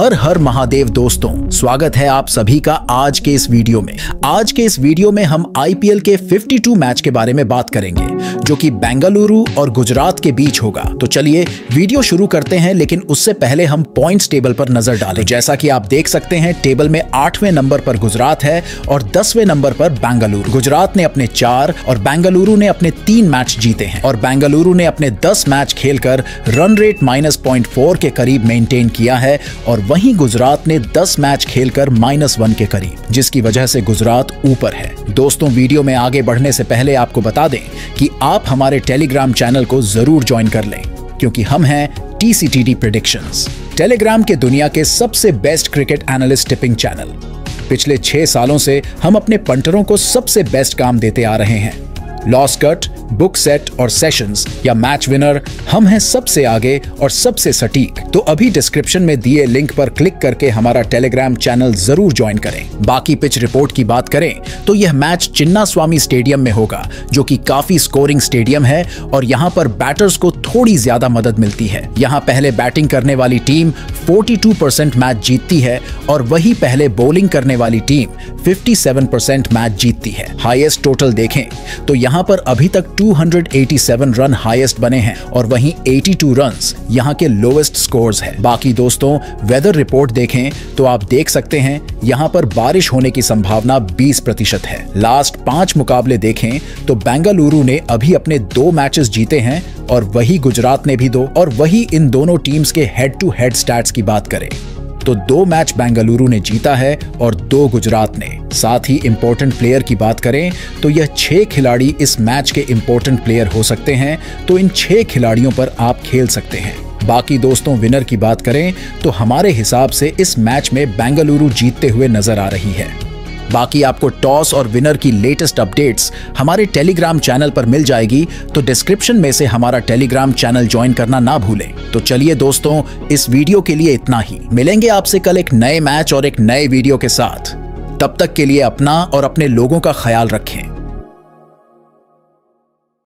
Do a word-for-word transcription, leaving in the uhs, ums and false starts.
हर हर महादेव दोस्तों, स्वागत है आप सभी का आज के इस वीडियो में। आज के इस वीडियो में हम आईपीएल के बावन मैच के बारे में बात करेंगे जो कि बेंगलुरु और गुजरात के बीच होगा। तो चलिए वीडियो शुरू करते हैं, लेकिन उससे पहले हम पॉइंट्स टेबल पर नजर डालें। जैसा कि आप देख सकते हैं, टेबल में आठवें नंबर पर गुजरात है और दसवें नंबर पर बेंगलुरु। गुजरात ने अपने चार और बेंगलुरु ने अपने तीन मैच जीते हैं और बेंगलुरु ने अपने दस मैच खेलकर run rate minus point four के करीब मेंटेन किया है और वहीं गुजरात ने दस मैच खेलकर माइनस वन के करीब, जिसकी वजह से गुजरात ऊपर है। दोस्तों, वीडियो में आगे बढ़ने से पहले आपको बता दें कि आप हमारे टेलीग्राम चैनल को जरूर ज्वाइन कर लें, क्योंकि हम हैं टीसीटीडी प्रेडिक्शंस, टेलीग्राम के दुनिया के सबसे best cricket analyst tipping channel. पिछले छह सालों से हम अपने पंटरों को सबसे बेस्ट काम देते आ रहे हैं। लॉस कट, बुक सेट और सेशंस या मैच विनर, हम हैं सबसे आगे और सबसे सटीक। तो अभी डिस्क्रिप्शन में दिए लिंक पर क्लिक करके हमारा टेलीग्राम चैनल जरूर ज्वाइन करें। बाकी पिच रिपोर्ट की बात करें तो यह मैच चिन्नास्वामी स्टेडियम में होगा, जो कि काफी स्कोरिंग स्टेडियम है और यहाँ पर बैटर्स को थोड़ी ज्यादा मदद मिलती है। यहाँ पहले बैटिंग करने वाली टीम बयालीस परसेंट मैच जीतती है और वही पहले बॉलिंग करने वाली टीम सत्तावन परसेंट मैच जीतती है। हाईएस्ट टोटल देखें तो यहाँ पर अभी तक दो सौ सत्तासी रन हाईएस्ट बने हैं और वहीं बयासी रन्स यहाँ के लोएस्ट स्कोर्स है। बाकी दोस्तों, वेदर रिपोर्ट देखें तो आप देख सकते हैं यहाँ पर बारिश होने की संभावना बीस प्रतिशत है। लास्ट पांच मुकाबले देखें तो बेंगलुरु ने अभी अपने दो मैचेस जीते हैं और वही गुजरात ने भी दो, और वही इन दोनों टीम्स के हेड टू हेड स्टैट्स की बात करें तो दो मैच बेंगलुरु ने जीता है और दो गुजरात ने। साथ ही इंपॉर्टेंट प्लेयर की बात करें तो यह छह खिलाड़ी इस मैच के इंपॉर्टेंट प्लेयर हो सकते हैं, तो इन छह खिलाड़ियों पर आप खेल सकते हैं। बाकी दोस्तों, विनर की बात करें तो हमारे हिसाब से इस मैच में बेंगलुरु जीतते हुए नजर आ रही है। बाकी आपको टॉस और विनर की लेटेस्ट अपडेट्स हमारे टेलीग्राम चैनल पर मिल जाएगी, तो डिस्क्रिप्शन में से हमारा टेलीग्राम चैनल ज्वाइन करना ना भूलें। तो चलिए दोस्तों, इस वीडियो के लिए इतना ही। मिलेंगे आपसे कल एक नए मैच और एक नए वीडियो के साथ। तब तक के लिए अपना और अपने लोगों का ख्याल रखें।